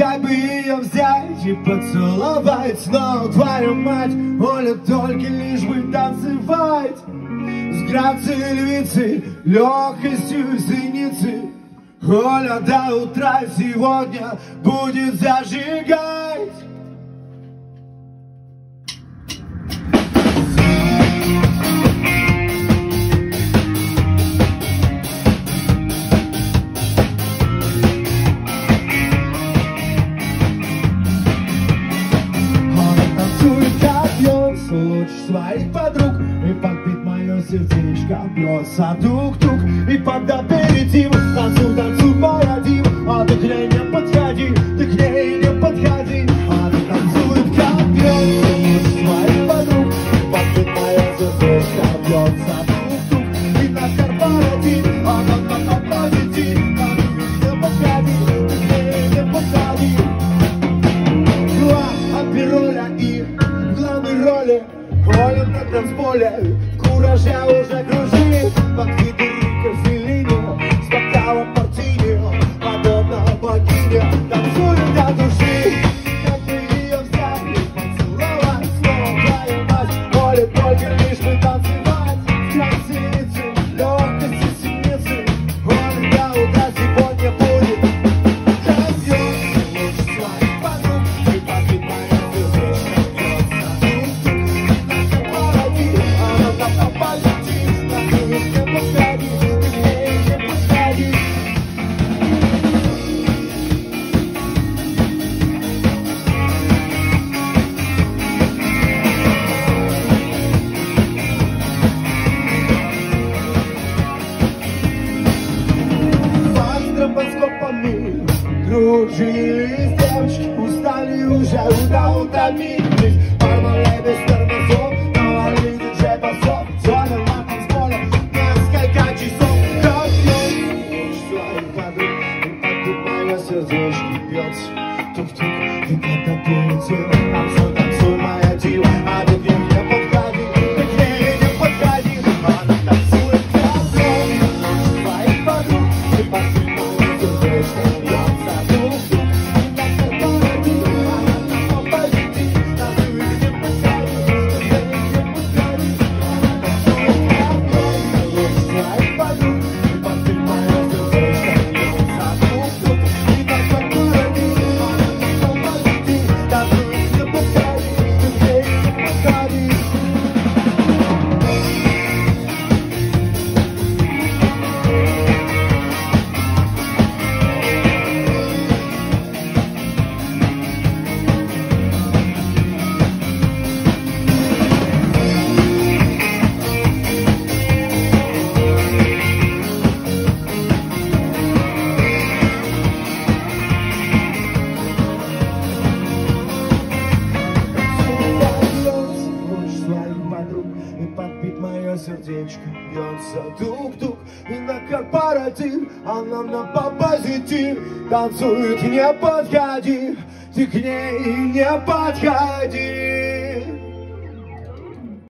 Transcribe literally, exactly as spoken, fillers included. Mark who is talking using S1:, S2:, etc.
S1: Как бы ее взять и поцеловать, но твою мать, Оля, только лишь бы танцевать. С грацией львицы, легкостью синицы, Оля до утра сегодня будет зажигать. Луч своих подруг, и подбит мое сердечко бьется тук-тук. И под аперитив танцуй, танцуй, моя дива. А ты к ней не подходи, ты к ней не подходи. Она танцует, как бьется луч своих подруг, и подбит мое сердечко бьется тук-тук. И на корпоратив она на позитив. Не подходи, ты к ней не подходи. Два апероля и в главной роли Оля на танцполе, куража уже кружит. Под виды козелини, с бокалом мартини, подобно богине, танцует до души. Как бы ее взять и поцеловать, снова твою мать, Оля, только лишь бы танцевать. С красавицы, легкости синицы, Оля до утра сегодня будет. Как бьется луч своих подруг, и подбит мое сердечко бьется тук-тук. Кружились девочки, устали уже, уда утомились. Пармалей без тормозов, навалили диджей басов. Зона на танцполе, несколько часов. Как бьется своих подруг, и подбит мое сердечко бьется тук-тук. И под аперитив танцуй, танцуй, моя дива. А ты к ней не подходи, ты к ней не подходи. Она танцует, как бьется своих подруг, и подбит мое сердечко бьется. Сердечко бьется тук-тук. И на корпоратив она на позитив танцует, не подходи, ты к ней не подходи.